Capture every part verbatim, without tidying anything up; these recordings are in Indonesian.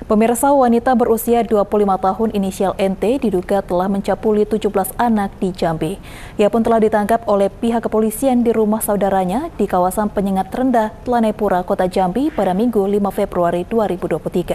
Pemirsa, wanita berusia dua puluh lima tahun inisial N T diduga telah mencapuli tujuh belas anak di Jambi. Ia pun telah ditangkap oleh pihak kepolisian di rumah saudaranya di kawasan Penyengat Rendah, Tlanepura, Kota Jambi pada Minggu lima Februari dua ribu dua puluh tiga.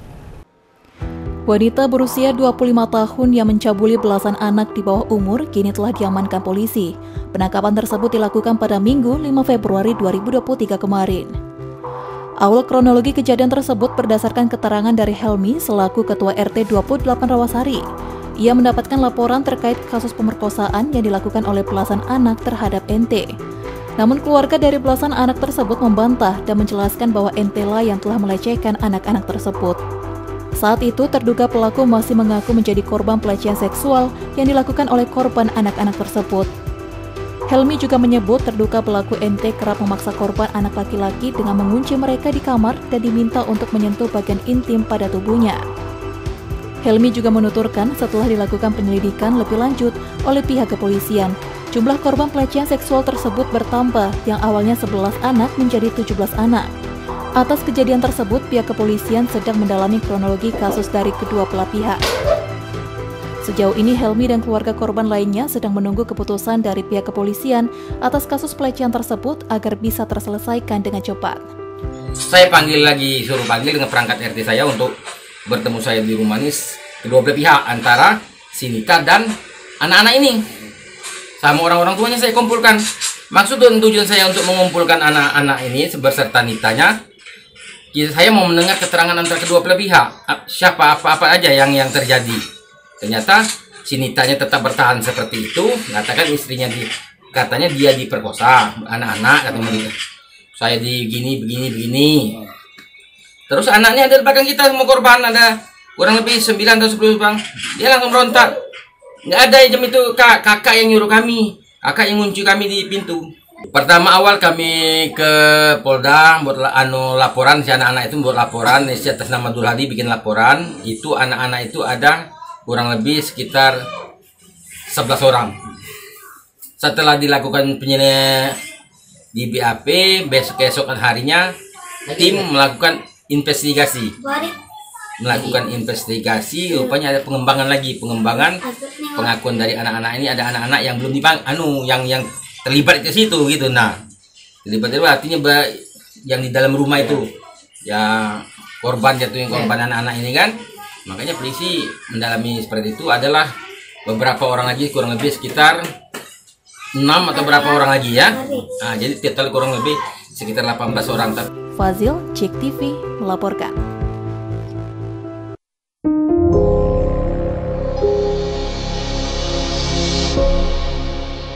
Wanita berusia dua puluh lima tahun yang mencabuli belasan anak di bawah umur kini telah diamankan polisi. Penangkapan tersebut dilakukan pada Minggu lima Februari dua ribu dua puluh tiga kemarin. Awal kronologi kejadian tersebut berdasarkan keterangan dari Helmi selaku Ketua R T dua puluh delapan Rawasari. Ia mendapatkan laporan terkait kasus pemerkosaan yang dilakukan oleh belasan anak terhadap N T. Namun keluarga dari belasan anak tersebut membantah dan menjelaskan bahwa N T lah yang telah melecehkan anak-anak tersebut. Saat itu terduga pelaku masih mengaku menjadi korban pelecehan seksual yang dilakukan oleh korban anak-anak tersebut. Helmi juga menyebut terduga pelaku N T kerap memaksa korban anak laki-laki dengan mengunci mereka di kamar dan diminta untuk menyentuh bagian intim pada tubuhnya. Helmi juga menuturkan setelah dilakukan penyelidikan lebih lanjut oleh pihak kepolisian, jumlah korban pelecehan seksual tersebut bertambah yang awalnya sebelas anak menjadi tujuh belas anak. Atas kejadian tersebut, pihak kepolisian sedang mendalami kronologi kasus dari kedua belah pihak. Sejauh ini, Helmi dan keluarga korban lainnya sedang menunggu keputusan dari pihak kepolisian atas kasus pelecehan tersebut agar bisa terselesaikan dengan cepat. Saya panggil lagi, suruh panggil dengan perangkat R T saya untuk bertemu saya di rumah ini, kedua belah pihak antara Sinita dan anak-anak ini. Sama orang-orang tuanya saya kumpulkan. Maksud dan tujuan saya untuk mengumpulkan anak-anak ini beserta Nitanya, saya mau mendengar keterangan antara kedua belah pihak. Siapa apa-apa aja yang yang terjadi. Ternyata si Nitanya tetap bertahan seperti itu, mengatakan istrinya di, katanya dia diperkosa anak-anak, katanya begitu. Saya di begini begini begini. Terus anaknya ada di belakang kita semua korban, ada kurang lebih sembilan atau sepuluh bang. Dia langsung berontak. Nggak ada jam itu kak, kakak yang nyuruh kami, kakak yang ngunci kami di pintu. Pertama awal kami ke Polda buat anu laporan, si anak-anak itu buat laporan, si atas nama Dulhadi bikin laporan. Itu anak-anak itu ada kurang lebih sekitar sebelas orang. Setelah dilakukan penyelidikan di B A P, besok-kesokan harinya tim melakukan investigasi. Melakukan investigasi, rupanya ada pengembangan lagi, pengembangan pengakuan dari anak-anak ini. Ada anak-anak yang belum dipang, anu yang yang terlibat ke situ gitu. Nah, terlibat itu artinya yang di dalam rumah itu, ya korban jatuh yang korban anak-anak ini kan. Makanya polisi mendalami seperti itu adalah beberapa orang lagi, kurang lebih sekitar enam atau berapa orang lagi ya. Nah, jadi total kurang lebih sekitar delapan belas orang. Fazil, Cek T V melaporkan.